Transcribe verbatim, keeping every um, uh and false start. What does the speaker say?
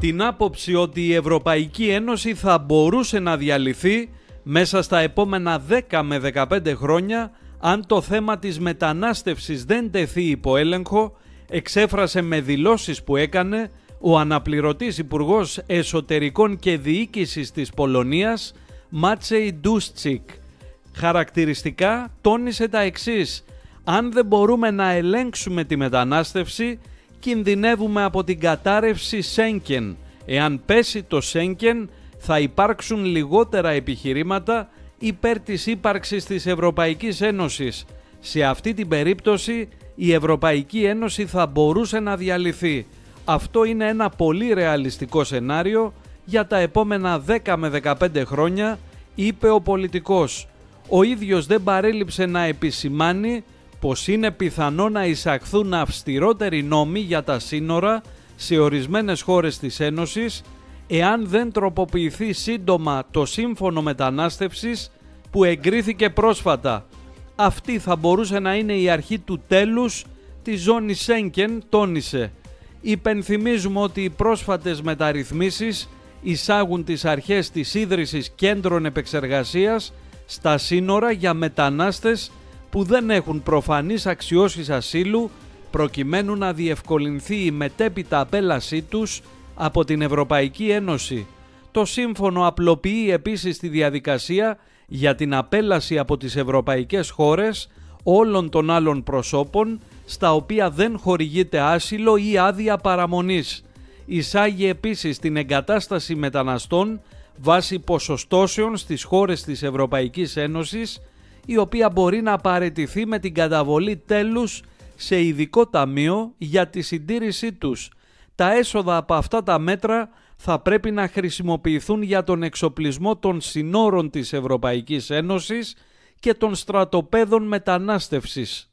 την άποψη ότι η Ευρωπαϊκή Ένωση θα μπορούσε να διαλυθεί μέσα στα επόμενα δέκα με δεκαπέντε χρόνια αν το θέμα της μετανάστευσης δεν τεθεί υπό έλεγχο, εξέφρασε με δηλώσεις που έκανε ο αναπληρωτής Υπουργός Εσωτερικών και Διοίκησης της Πολωνίας, Μάτσεϊ Ντούστσικ. Χαρακτηριστικά τόνισε τα εξής: αν δεν μπορούμε να ελέγξουμε τη μετανάστευση, κινδυνεύουμε από την κατάρρευση Σέγγεν. Εάν πέσει το Σέγγεν, θα υπάρξουν λιγότερα επιχειρήματα υπέρ της ύπαρξης της Ευρωπαϊκής Ένωσης. Σε αυτή την περίπτωση η Ευρωπαϊκή Ένωση θα μπορούσε να διαλυθεί. Αυτό είναι ένα πολύ ρεαλιστικό σενάριο για τα επόμενα δέκα με δεκαπέντε χρόνια, είπε ο πολιτικός. Ο ίδιος δεν παρέλειψε να επισημάνει πως είναι πιθανό να εισαχθούν αυστηρότεροι νόμοι για τα σύνορα σε ορισμένες χώρες της Ένωσης, εάν δεν τροποποιηθεί σύντομα το σύμφωνο μετανάστευσης που εγκρίθηκε πρόσφατα. Αυτή θα μπορούσε να είναι η αρχή του τέλους της ζώνης Σέγγεν, τόνισε. Υπενθυμίζουμε ότι οι πρόσφατες μεταρρυθμίσεις εισάγουν τις αρχές της ίδρυσης κέντρων επεξεργασίας στα σύνορα για μετανάστες που δεν έχουν προφανείς αξιώσεις ασύλου, προκειμένου να διευκολυνθεί η μετέπειτα απέλασή τους από την Ευρωπαϊκή Ένωση. Το σύμφωνο απλοποιεί επίσης τη διαδικασία για την απέλαση από τις ευρωπαϊκές χώρες όλων των άλλων προσώπων στα οποία δεν χορηγείται άσυλο ή άδεια παραμονής. Εισάγει επίσης την εγκατάσταση μεταναστών βάσει ποσοστώσεων στις χώρες της Ευρωπαϊκής Ένωσης, η οποία μπορεί να παραιτηθεί με την καταβολή τέλους σε ειδικό ταμείο για τη συντήρησή τους. Τα έσοδα από αυτά τα μέτρα θα πρέπει να χρησιμοποιηθούν για τον εξοπλισμό των συνόρων της Ευρωπαϊκής Ένωσης και των στρατοπέδων μετανάστευσης.